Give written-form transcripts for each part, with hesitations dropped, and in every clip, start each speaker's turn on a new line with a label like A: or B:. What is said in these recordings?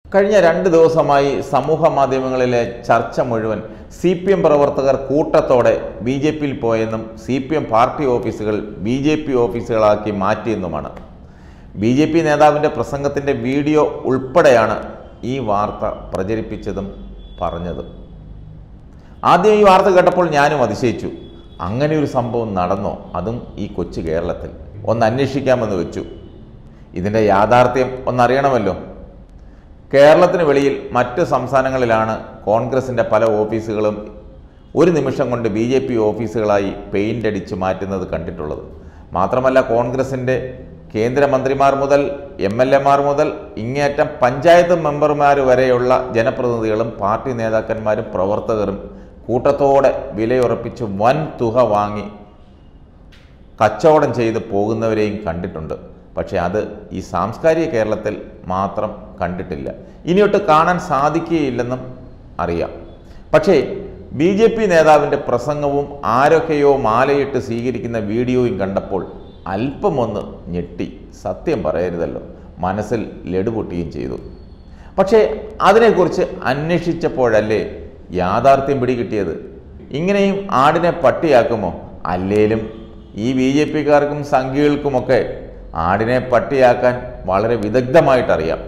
A: കഴിഞ്ഞ 2 ദിവസമായി സമൂഹ മാധ്യമങ്ങളിലെ ചർച്ച മുഴുവൻ CPM പ്രവർത്തകർ കൂട്ടത്തോടെ BJPയിൽ പോയെന്നും CPM പാർട്ടി ഓഫീസുകൾ BJP ഓഫീസുകളാക്കി മാറ്റിയെന്നുമാണ്. BJP നേതാവിൻ്റെ പ്രസംഗത്തിൻ്റെ വീഡിയോ ഉൾപ്പെടെയാണ് ഈ വാർത്ത പ്രചരിപ്പിച്ചതും പറഞ്ഞതും. ആദ്യം ഈ വാർത്ത കേട്ടപ്പോൾ ഞാനും അതിശയിച്ചു. അങ്ങനെ ഒരു സംഭവം നടന്നോ? അതും ഈ കൊച്ചു കേരളത്തിൽ. ഒന്ന് അന്വേഷിക്കാമെന്ന് വെച്ചു. ഇതിൻ്റെ യാഥാർത്ഥ്യം ഒന്നറിയണമല്ലോ. കേരളത്തിന് വെളിയിൽ മറ്റ് സംസ്ഥാനങ്ങളിലാണ് കോൺഗ്രസിൻ്റെ പല ഓഫീസുകളും ഒരു നിമിഷം കൊണ്ട് BJP ഓഫീസുകളായി പെയിൻ്റ് അടിച്ച് മാറ്റുന്നത് കണ്ടിട്ടുള്ളത്. മാത്രമല്ല, കോൺഗ്രസിൻ്റെ കേന്ദ്രമന്ത്രിമാർ മുതൽ MLAമാർ മുതൽ ഇങ്ങേറ്റം പഞ്ചായത്ത് മെമ്പർമാർ വരെയുള്ള ജനപ്രതിനിധികളും പാർട്ടി നേതാക്കന്മാരും പ്രവർത്തകരും കൂട്ടത്തോടെ വിലയുറപ്പിച്ച് വൻ തുക വാങ്ങി കച്ചവടം ചെയ്ത് പോകുന്നവരെയും കണ്ടിട്ടുണ്ട്. പക്ഷേ അത് ഈ സാംസ്കാരിക കേരളത്തിൽ മാത്രം കണ്ടിട്ടില്ല. ഇനിയൊട്ട് കാണാൻ സാധിക്കുകയില്ലെന്നും അറിയാം. പക്ഷേ BJP നേതാവിൻ്റെ പ്രസംഗവും ആരൊക്കെയോ മാലയിട്ട് സ്വീകരിക്കുന്ന വീഡിയോയും കണ്ടപ്പോൾ അല്പമൊന്ന് ഞെട്ടി. സത്യം പറയരുതല്ലോ, മനസ്സിൽ ലഡുപൊട്ടുകയും ചെയ്തു. പക്ഷേ അതിനെക്കുറിച്ച് അന്വേഷിച്ചപ്പോഴല്ലേ യാഥാർത്ഥ്യം പിടികിട്ടിയത്. ഇങ്ങനെയും ആടിനെ പട്ടിയാക്കുമോ? അല്ലേലും ഈ BJPക്കാർക്കും സംഘികൾക്കുമൊക്കെ ആടിനെ പട്ടിയാക്കാൻ വളരെ വിദഗ്ധമായിട്ടറിയാം.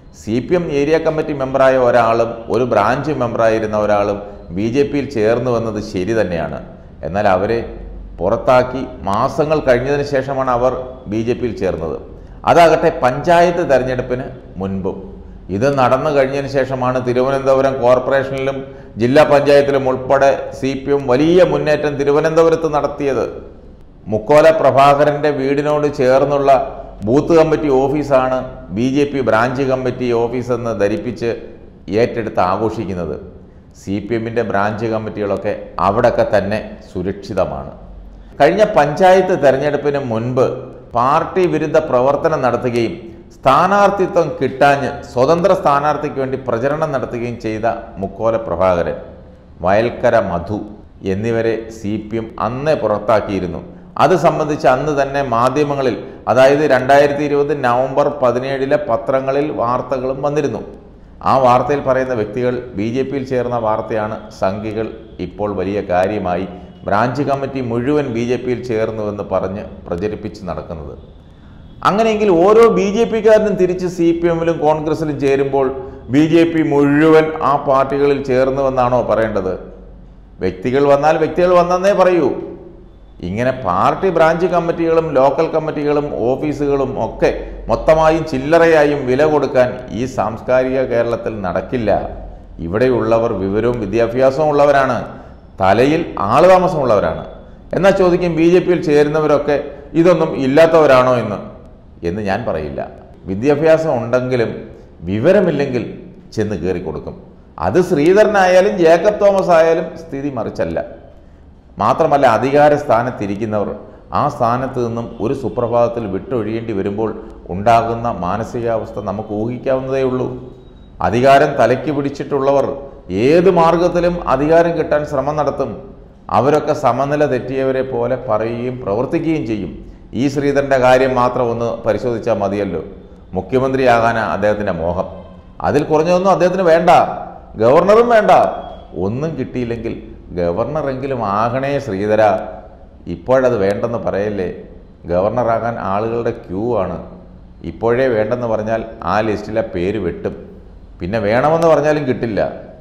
A: CPM ഏരിയ കമ്മിറ്റി മെമ്പറായ ഒരാളും ഒരു ബ്രാഞ്ച് മെമ്പറായിരുന്ന ഒരാളും BJPയിൽ ചേർന്ന് വന്നത് ശരി തന്നെയാണ്. എന്നാൽ അവരെ പുറത്താക്കി മാസങ്ങൾ കഴിഞ്ഞതിന് ശേഷമാണ് അവർ BJPയിൽ ചേർന്നത്. അതാകട്ടെ പഞ്ചായത്ത് തെരഞ്ഞെടുപ്പിന് മുൻപും. ഇത് നടന്നു കഴിഞ്ഞതിന് ശേഷമാണ് തിരുവനന്തപുരം കോർപ്പറേഷനിലും ജില്ലാ പഞ്ചായത്തിലും ഉൾപ്പെടെ CPM വലിയ മുന്നേറ്റം തിരുവനന്തപുരത്ത് നടത്തിയത്. മുക്കോല പ്രഭാകരൻ്റെ വീടിനോട് ചേർന്നുള്ള ബൂത്ത് കമ്മിറ്റി ഓഫീസാണ് BJP ബ്രാഞ്ച് കമ്മിറ്റി ഓഫീസെന്ന് ധരിപ്പിച്ച് ഏറ്റെടുത്ത് ആഘോഷിക്കുന്നത്. CPMൻ്റെ ബ്രാഞ്ച് കമ്മിറ്റികളൊക്കെ അവിടെയൊക്കെ തന്നെ സുരക്ഷിതമാണ്. കഴിഞ്ഞ പഞ്ചായത്ത് തെരഞ്ഞെടുപ്പിന് മുൻപ് പാർട്ടി വിരുദ്ധ പ്രവർത്തനം നടത്തുകയും സ്ഥാനാർത്ഥിത്വം കിട്ടാഞ്ഞ് സ്വതന്ത്ര സ്ഥാനാർത്ഥിക്ക് വേണ്ടി പ്രചരണം നടത്തുകയും ചെയ്ത മുക്കോല പ്രഭാകരൻ, വയൽക്കര മധു എന്നിവരെ CPM അന്നേ പുറത്താക്കിയിരുന്നു. അത് സംബന്ധിച്ച് അന്ന് തന്നെ മാധ്യമങ്ങളിൽ, അതായത് 2020 നവംബർ 17 പത്രങ്ങളിൽ വാർത്തകളും വന്നിരുന്നു. ആ വാർത്തയിൽ പറയുന്ന വ്യക്തികൾ BJPയിൽ ചേർന്ന വാർത്തയാണ് സംഘികൾ ഇപ്പോൾ വലിയ കാര്യമായി ബ്രാഞ്ച് കമ്മിറ്റി മുഴുവൻ BJPയിൽ ചേർന്നുവെന്ന് പറഞ്ഞ് പ്രചരിപ്പിച്ച് നടക്കുന്നത്. അങ്ങനെയെങ്കിൽ ഓരോ BJPക്കാരനും തിരിച്ച് CPMലും കോൺഗ്രസിലും ചേരുമ്പോൾ BJP മുഴുവൻ ആ പാർട്ടികളിൽ ചേർന്നുവെന്നാണോ പറയേണ്ടത്? വ്യക്തികൾ വന്നാൽ വ്യക്തികൾ വന്നെന്നേ പറയൂ. ഇങ്ങനെ പാർട്ടി ബ്രാഞ്ച് കമ്മിറ്റികളും ലോക്കൽ കമ്മിറ്റികളും ഓഫീസുകളും ഒക്കെ മൊത്തമായും ചില്ലറയായും വില കൊടുക്കാൻ ഈ സാംസ്കാരിക കേരളത്തിൽ നടക്കില്ല. ഇവിടെയുള്ളവർ വിവരവും വിദ്യാഭ്യാസവും ഉള്ളവരാണ്, തലയിൽ ആളുതാമസമുള്ളവരാണ്. എന്നാൽ ചോദിക്കും, BJPയിൽ ചേരുന്നവരൊക്കെ ഇതൊന്നും ഇല്ലാത്തവരാണോ എന്ന് ഞാൻ പറയില്ല. വിദ്യാഭ്യാസം ഉണ്ടെങ്കിലും വിവരമില്ലെങ്കിൽ ചെന്ന് കയറിക്കൊടുക്കും. അത് ശ്രീധരനായാലും ജേക്കബ് തോമസ് ആയാലും സ്ഥിതി മറിച്ചല്ല. മാത്രമല്ല, അധികാര സ്ഥാനത്തിരിക്കുന്നവർ ആ സ്ഥാനത്ത് നിന്നും ഒരു സുപ്രഭാതത്തിൽ വിട്ടൊഴിയേണ്ടി വരുമ്പോൾ ഉണ്ടാകുന്ന മാനസികാവസ്ഥ നമുക്ക് ഊഹിക്കാവുന്നതേ ഉള്ളൂ. അധികാരം തലയ്ക്ക് പിടിച്ചിട്ടുള്ളവർ ഏത് മാർഗത്തിലും അധികാരം കിട്ടാൻ ശ്രമം നടത്തും. അവരൊക്കെ സമനില തെറ്റിയവരെ പോലെ പറയുകയും പ്രവർത്തിക്കുകയും ചെയ്യും. ഈ ശ്രീധരൻ്റെ കാര്യം മാത്രം ഒന്ന് പരിശോധിച്ചാൽ മതിയല്ലോ. മുഖ്യമന്ത്രിയാകാനാണ് അദ്ദേഹത്തിൻ്റെ മോഹം. അതിൽ കുറഞ്ഞതൊന്നും അദ്ദേഹത്തിന് വേണ്ട, ഗവർണറും വേണ്ട. ഒന്നും കിട്ടിയില്ലെങ്കിൽ ഗവർണറെങ്കിലും ആകണേ ശ്രീധര. ഇപ്പോഴത് വേണ്ടെന്ന് പറയല്ലേ. ഗവർണറാകാൻ ആളുകളുടെ ക്യൂ ആണ്. ഇപ്പോഴേ വേണ്ടെന്ന് പറഞ്ഞാൽ ആ ലിസ്റ്റിലെ പേര് വെട്ടും. പിന്നെ വേണമെന്ന് പറഞ്ഞാലും കിട്ടില്ല.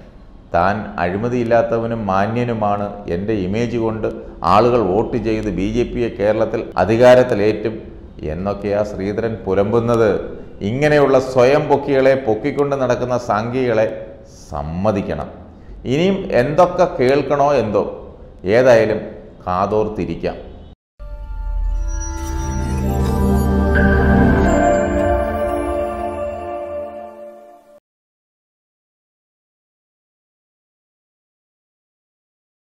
A: താൻ അഴിമതിയില്ലാത്തവനും മാന്യനുമാണ്, എൻ്റെ ഇമേജ് കൊണ്ട് ആളുകൾ വോട്ട് ചെയ്ത് BJPയെ കേരളത്തിൽ അധികാരത്തിലേറ്റും എന്നൊക്കെയാ ശ്രീധരൻ പുലമ്പുന്നത്. ഇങ്ങനെയുള്ള സ്വയം പൊക്കികളെ പൊക്കിക്കൊണ്ട് നടക്കുന്ന സംഘികളെ സമ്മതിക്കണം. ഇനിയും എന്തൊക്കെ കേൾക്കണോ എന്തോ. ഏതായാലും കാതോർത്തിരിക്കാം.